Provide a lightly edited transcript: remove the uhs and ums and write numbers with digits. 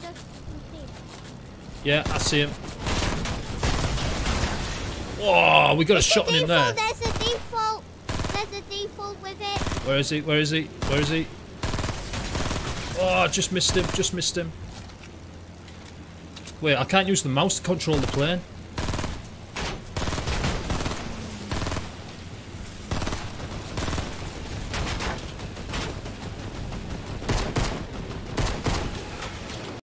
Yeah, I see him. Oh, we got a shot on him there. There's a default. There's a default with it. Where is he? Where is he? Where is he? Oh, just missed him. Just missed him. Wait, I can't use the mouse to control the plane.